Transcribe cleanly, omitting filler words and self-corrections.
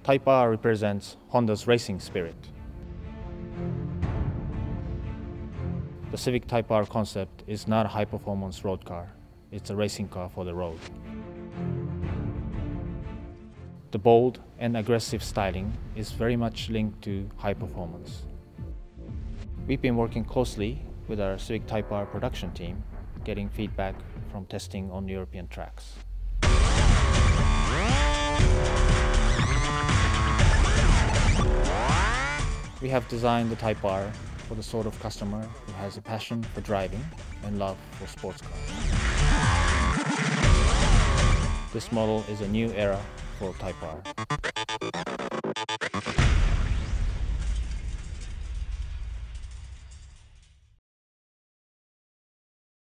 Type R represents Honda's racing spirit. The Civic Type R concept is not a high-performance road car, it's a racing car for the road. The bold and aggressive styling is very much linked to high performance. We've been working closely with our Civic Type R production team, getting feedback from testing on European tracks. We have designed the Type R for the sort of customer who has a passion for driving and love for sports cars. This model is a new era for Type R.